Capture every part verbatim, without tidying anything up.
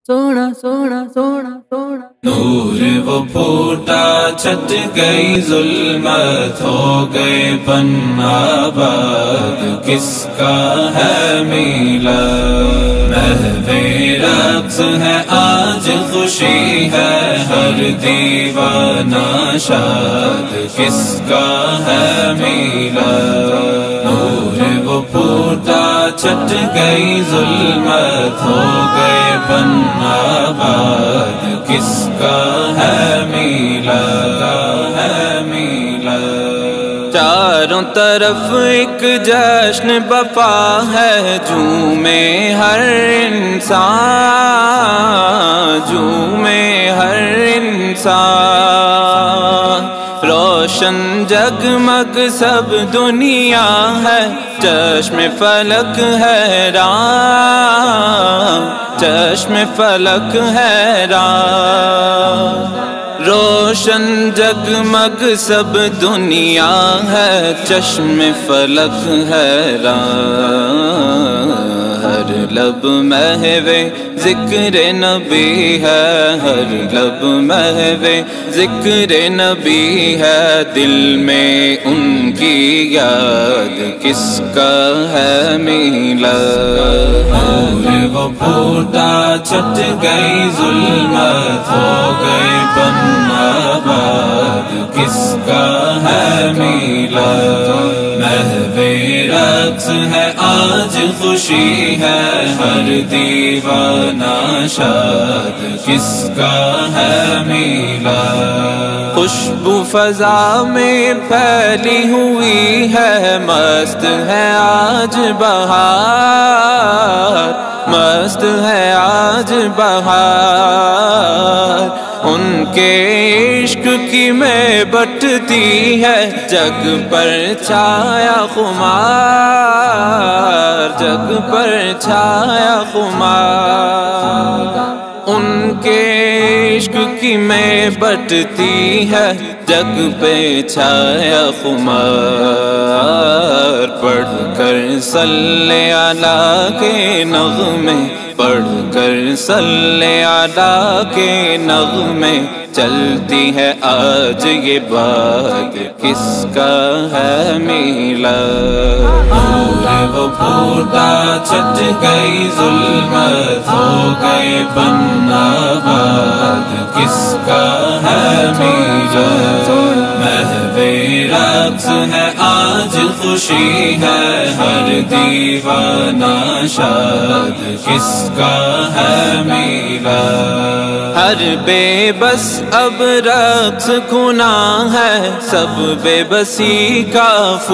سونا سونا سونا سونا نور وہ پھوٹا چھٹ گئی ظلمت ہو گئے بن آباد کس کا ہے میلاد محو رقص ہے آج خوشی ہے ہر دیوانہ شاد کس کا ہے میلاد نور وہ پھوٹا چھٹ گئی ظلمت ہو گئے بن آباد کس کا ہے میلاد ہے میلاد چاروں طرف ایک جشن بپا ہے جھومے ہر انسان جھومے ہر انسان روشن جگمگ سب دنیا ہے چشم فلک حیران چشم فلک حیران روشن جگمگ سب دنیا ہے چشم فلک حیران ہر لب محو ذکر نبی ہے ہر لب محو ذکر نبی ہے دل میں ان کی یاد کس کا ہے میلاد نور وہ پھوٹا چھٹ گئی ظلمت ہو گئے بن آباد کس کا ہے میلاد محو رقص ہے آج خوشی ہے ہر دیوانہ شاد کس کا ہے میلاد خوشبو فضا میں پھیلی ہوئی ہے مست ہے آج بہار مست ہے آج بہار ان کے عشق کی میں بٹتی ہے جگ پر چھایا خمار جگ پر چھایا خمار ان کے عشق کی میں بٹتی ہے جگ پہ چھایا خمار پڑھ کر صلی علیہ کے نغمے پڑھ کر صلی علیہ کے نغمے چلتی ہے آج یہ بات کس کا ہے میلاد نور وہ پھوٹا چھٹ گئی ظلمت ہو گئے بن آباد کس کا ہے میلاد محو رقص ہے آج خوشی ہے ہر دیوانہ شاد کس کا ہے میلاد ہر بے بس اب رقص گناہ ہے سب بے بسی کا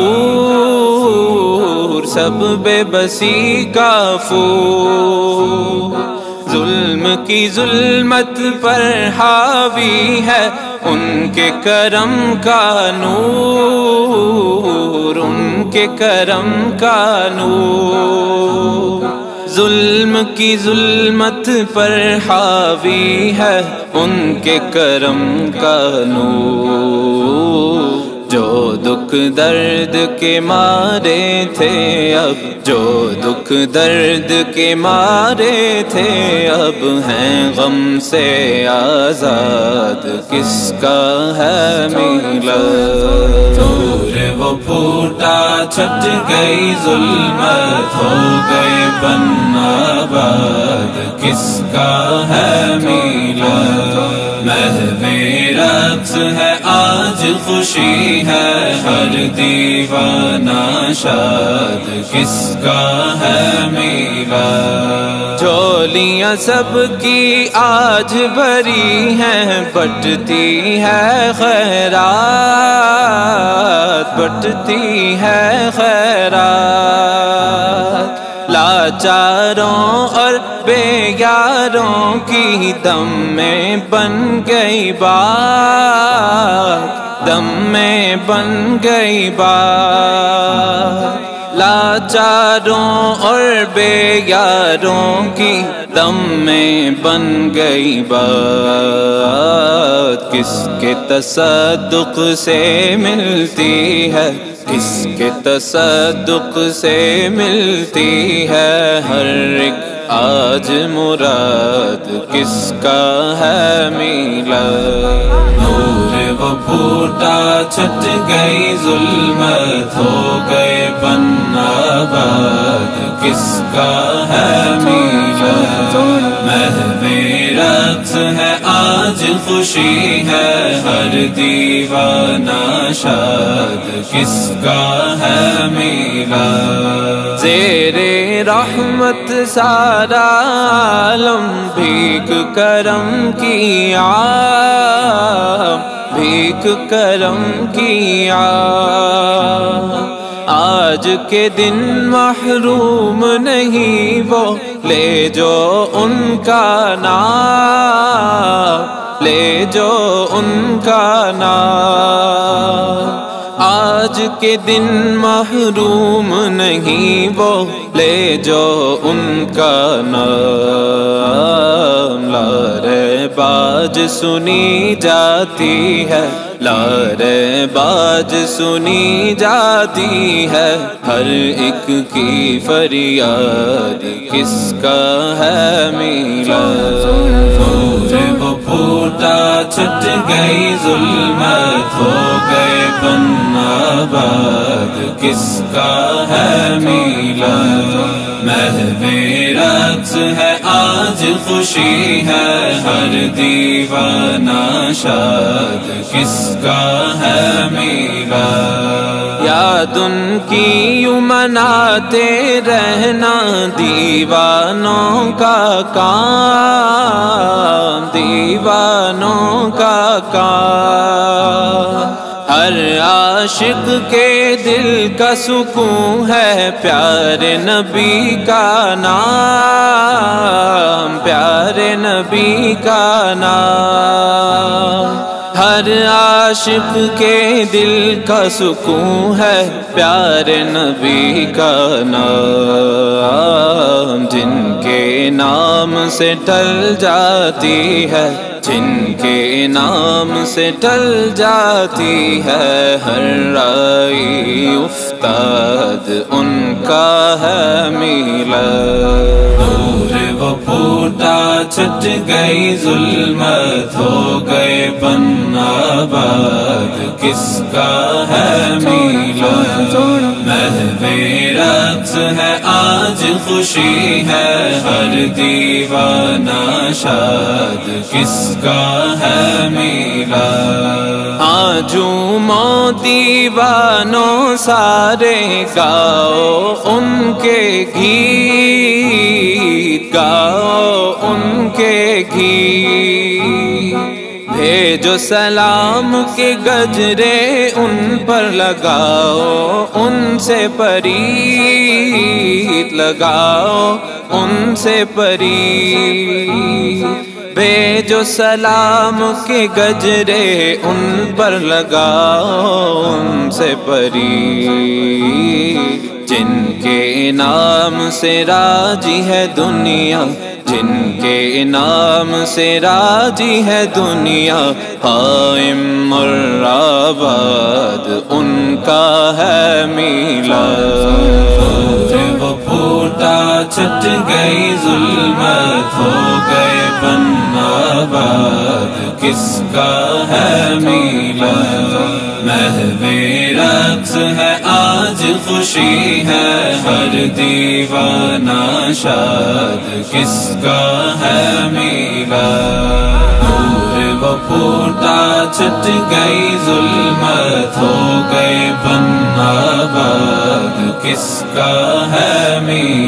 پھور سب بے بسی کا پھور ظلم کی ظلمت پر حاوی ہے ان کے کرم کا نور ان کے کرم کا نور ظلم کی ظلمت پر حاوی ہے ان کے کرم کا نور جو دکھ درد کے مارے تھے اب جو دکھ درد کے مارے تھے اب ہیں غم سے آزاد کس کا ہے میلاد نور وہ پھوٹا چھٹ گئی ظلمت ہو گئے بن آباد کس کا ہے میلاد محو رقص ہے آج خوشی ہے ہر دیوانہ شاد کس کا ہے میلاد جھولیاں سب کی آج بھری ہیں بٹتی ہے خیرات بٹتی ہے خیرات لاچاروں اور بے یاروں کی دم میں بن گئی بات دم میں بن گئی بات لاچاروں اور بے یاروں کی دم میں بن گئی بات کس کے تصدق سے ملتی ہے کس کے تصدق سے ملتی ہے ہر ایک آج مراد کس کا ہے میلاد؟ نور وہ پھوٹا چھٹ گئی ظلمت ہو گئے بنا باد کس کا ہے میلاد؟ محو رقص ہے آج خوشی ہے ہر دیوانہ شاد کس کا ہے میلاد؟ زیر رحمت سارا عالم بھیک کرم کی عام بھیک کرم کی عام آج کے دن محروم نہیں وہ لے جو ان کا نام لے جو ان کا نام آج کے دن محروم نہیں وہ لے جو ان کا نام لارے باج سنی جاتی ہے لارے باج سنی جاتی ہے ہر ایک کی فریاد کس کا ہے میلاد؟ نور وہ پھوٹا چھٹ گئی ظلمت ہو گئے بنا باد کس کا ہے میلاد؟ محو رقص ہے آج خوشی ہے ہر دیوانہ شاد کس کا ہے میلاد؟ یاد ان کی یوں مناتے رہنا دیوانوں کا کام دیوانوں کا کام ہر عاشق کے دل کا سکون ہے پیارے نبی کا نام پیارے نبی کا نام ہر عاشق کے دل کا سکون ہے پیارے نبی کا نام جن کے نام سے ٹل جاتی ہے جن کے نام سے ٹل جاتی ہے ہر رائی افتاد ان کا ہے میلاد؟ نور وہ پھوٹا چھٹ گئی ظلمت ہو گئے بنا باد کس کا ہے میلاد؟ محو رقص ہے آج خوشی ہے ہر دیوانہ شاد کس کا ہے میلاد؟ آجومو دیوانوں سارے گاؤ ان کے گیت گاؤ ان کے گیت بھیجو سلام کے گجرے ان پر لگاؤ ان سے پریت لگاؤ ان سے پریت بھیجو سلام کے گجرے ان پر لگاؤ ان سے پریت جن کے نام سے راضی ہے دنیا جن کے نام سے راضی ہے دنیا قائم اور آباد ان کا ہے میلاد؟ وہ پھوٹا چھٹ گئی ظلمت ہو گئے بنا باد کس کا ہے میلاد؟ محو رقص ہے آج خوشی ہے ہر دیوانہ شاد کس کا ہے میلاد؟ نور وہ پھوٹا چھٹ گئی ظلمت ہو گئے بنا باد کس کا ہے میلاد؟